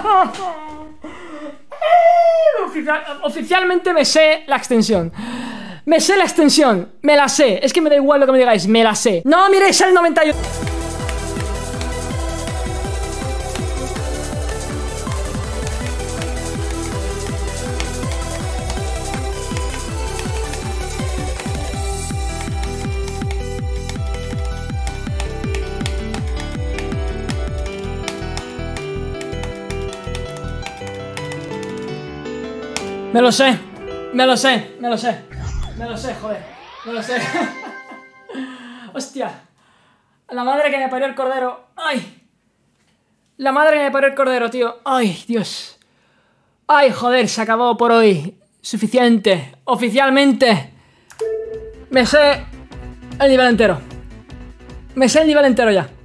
Oficialmente me sé la extensión. Me sé la extensión, me la sé. Es que me da igual lo que me digáis, me la sé. No miréis el 91. Me lo sé, me lo sé, me lo sé. Me lo sé, joder, me lo sé. Hostia. La madre que me parió el cordero. Ay. La madre que me parió el cordero, tío. Ay, Dios. Ay, joder, se acabó por hoy. Suficiente. Oficialmente. Me sé el nivel entero. Me sé el nivel entero ya.